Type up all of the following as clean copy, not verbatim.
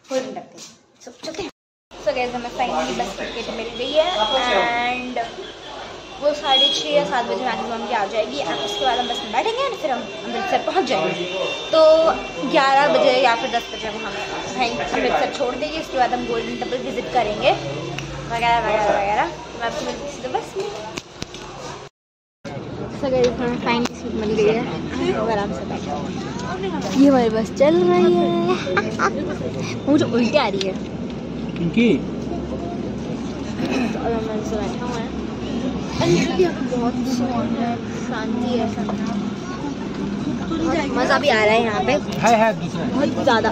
Holding करते हैं। So चलते हैं। सो गाइस हमें फाइनली बस टिकट मिल गई है एंड वो 6:30 या 7 बजे मैक्सिमम की आ जाएगी एंड उसके बाद हम बस में बैठेंगे एंड फिर हम अमृतसर पहुंच जाएंगे। तो 11 बजे या फिर 10 बजे वो हमें अमृतसर छोड़ देगी। उसके बाद हम गोल्डन टेम्पल विजिट करेंगे वगैरह वगैरह वगैरह। मैं आपको मिलती सीधे बस में। सो गाइस हमें फाइनली सीट मिल गई है, आराम से बैठे। ये हमारी बस चल रही है। मुझे उल्टी आ रही है क्योंकि से बैठा हुआ है। बहुत शांति है, मज़ा भी आ रहा है यहाँ पे बहुत ज़्यादा।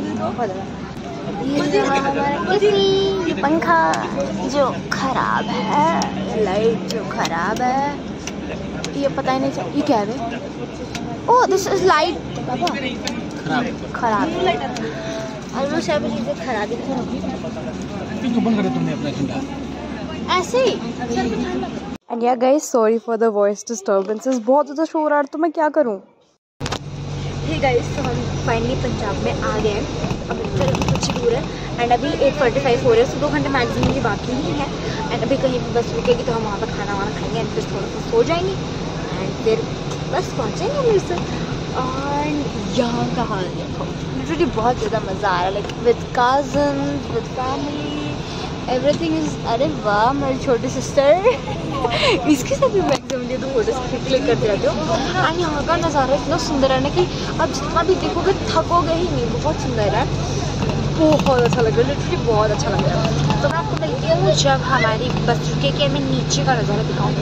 ये पंखा जो खराब है, लाइट जो खराब है, ये पता ही नहीं चल। ये क्या है? ओह दिस इज लाइट खराब। ऑलमोस्ट सब चीज़ें खराब ही बंद करे तुमने अपना झंडा ऐसे ही। एंड या guys sorry for the voice disturbances, बहुत ज़्यादा शोर आ रहा है तो मैं क्या करूँ। हे गाइस तो हम फाइनली पंजाब में आ गए हैं। अमृतसर कुछ दूर है एंड अभी 8:45 हो रहे हैं। 2 घंटे मैक्सिमम की बाकी ही है एंड अभी कहीं भी बस रुकेगी तो हम वहाँ पर खाना वाना खाएंगे एंड फिर थोड़ा सा सो जाएंगे एंड फिर बस पहुँचेंगे अमृतसर। एंड यहाँ का हाल देखो, लिटरली बहुत ज़्यादा मज़ा आ रहा है, like with cousins with family everything is. अरे वाह मेरी छोटी सिस्टर इसके साथ भी मैक्सिमम तो फोटोज क्लिक करते रहते हो। एंड यहाँ का नज़ारा इतना सुंदर है ना कि आप जितना भी देखोगे थकोगे ही नहीं। बहुत सुंदर है, बहुत अच्छा लग रहा है, लिटरली बहुत अच्छा लग रहा है। तो मैं आपको मिलती हूँ जब हमारी बस रुकेगी, मैं नीचे का नज़ारा दिखाऊँगी।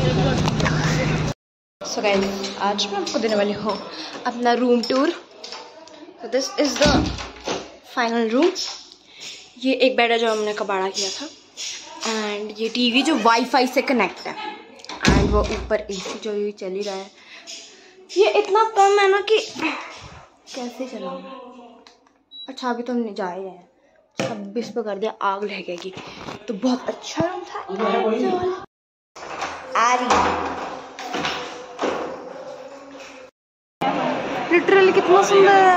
सो गाइस आज मैं आपको देने वाली हूँ अपना रूम टूर। तो this is the final room. ये एक बेड है जो हमने कबाड़ा किया था एंड ये टीवी जो वाईफाई से कनेक्ट है एंड वो ऊपर एसी जो ये चल ही रहा है। ये इतना कम है ना कि कैसे चलाऊंगा। अच्छा अभी तो हम जा ही रहे हैं, 26 पे कर दिया आग लगेगी। तो बहुत अच्छा रूम था। आ रही लिटरली कितना सुंदर है।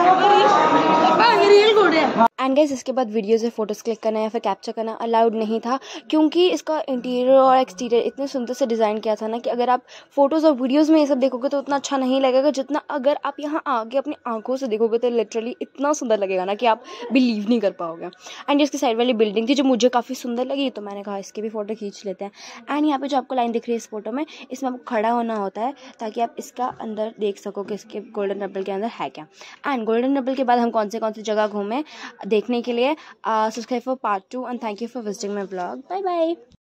एंड गाइस इसके बाद वीडियो से फोटोज़ क्लिक करना या फिर कैप्चर करना अलाउड नहीं था क्योंकि इसका इंटीरियर और एक्सटीरियर इतने सुंदर से डिज़ाइन किया था ना कि अगर आप फोटोज़ और वीडियोज़ में ये सब देखोगे तो उतना अच्छा नहीं लगेगा जितना अगर आप यहाँ आके अपनी आंखों से देखोगे तो लिटरली इतना सुंदर लगेगा ना कि आप बिलीव नहीं कर पाओगे। एंड इसकी साइड वाली बिल्डिंग थी जो मुझे काफ़ी सुंदर लगी तो मैंने कहा इसकी भी फ़ोटो खींच लेते हैं। एंड यहाँ पर जो आपको लाइन दिख रही है इस फोटो में, इसमें आपको खड़ा होना होता है ताकि आप इसका अंदर देख सको कि इसके गोल्डन टेम्पल के अंदर है क्या। एंड गोल्डन टेम्पल के बाद हम कौन सी जगह घूमें देखने के लिए subscribe for part 2 and thank you for visiting my blog. Bye bye.